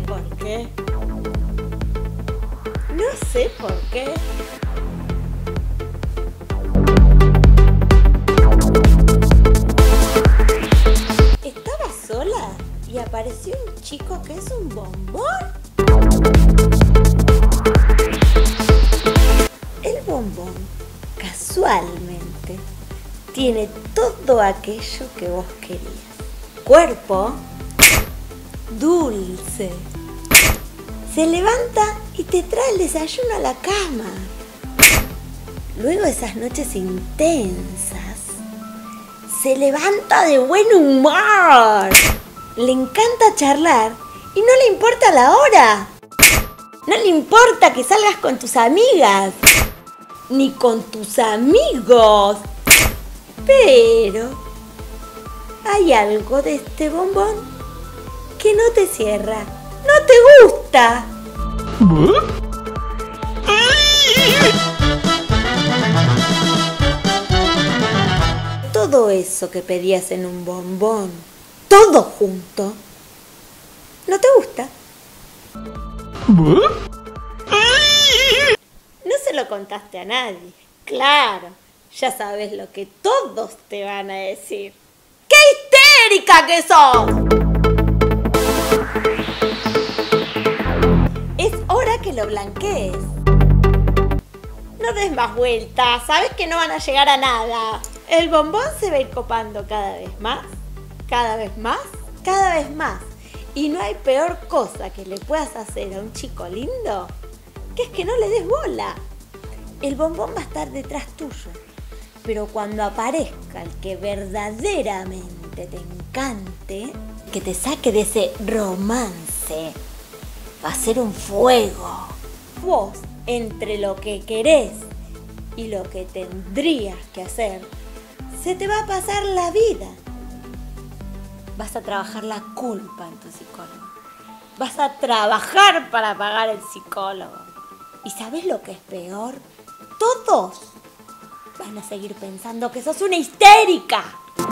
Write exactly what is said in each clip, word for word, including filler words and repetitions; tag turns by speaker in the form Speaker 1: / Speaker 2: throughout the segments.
Speaker 1: por qué. No sé por qué. Estaba sola y apareció un chico que es un bombón. El bombón, casualmente, tiene todo aquello que vos querías. Cuerpo dulce. Se levanta y te trae el desayuno a la cama. Luego de esas noches intensas, se levanta de buen humor. Le encanta charlar y no le importa la hora. No le importa que salgas con tus amigas, ni con tus amigos. Pero hay algo de este bombón que no te cierra, no te gusta. Todo eso que pedías en un bombón, todo junto, no te gusta. No se lo contaste a nadie. Claro, ya sabes lo que todos te van a decir. ¡Qué histérica que sos! Es hora que lo blanquees. No des más vueltas, sabes que no van a llegar a nada. El bombón se va a ir copando cada vez más, cada vez más, cada vez más. Y no hay peor cosa que le puedas hacer a un chico lindo que es que no le des bola. El bombón va a estar detrás tuyo, pero cuando aparezca el que verdaderamente te encante, que te saque de ese romance, va a ser un fuego. Vos, entre lo que querés y lo que tendrías que hacer, se te va a pasar la vida. Vas a trabajar la culpa en tu psicólogo. Vas a trabajar para pagar el psicólogo. ¿Y sabes lo que es peor? Todos van a seguir pensando que sos una histérica.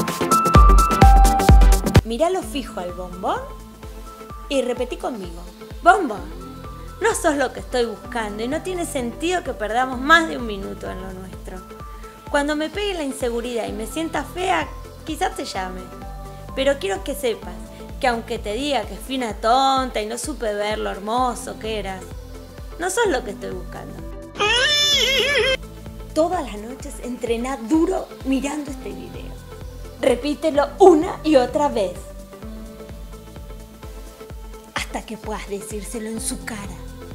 Speaker 1: Míralo fijo al bombón y repetí conmigo. Bombón, no sos lo que estoy buscando y no tiene sentido que perdamos más de un minuto en lo nuestro. Cuando me pegue la inseguridad y me sienta fea, quizás te llame. Pero quiero que sepas que aunque te diga que fui una tonta y no supe ver lo hermoso que eras, no sos lo que estoy buscando. Todas las noches entrená duro mirando este video. Repítelo una y otra vez, hasta que puedas decírselo en su cara.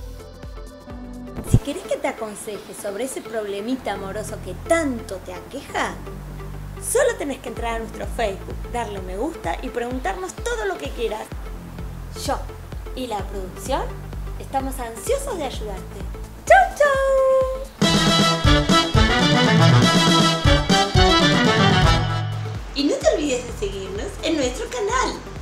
Speaker 1: Si querés que te aconseje sobre ese problemita amoroso que tanto te aqueja, solo tenés que entrar a nuestro Facebook, darle me gusta y preguntarnos todo lo que quieras. Yo y la producción estamos ansiosos de ayudarte. ¡Chau, chau! Y no te olvides de seguirnos en nuestro canal.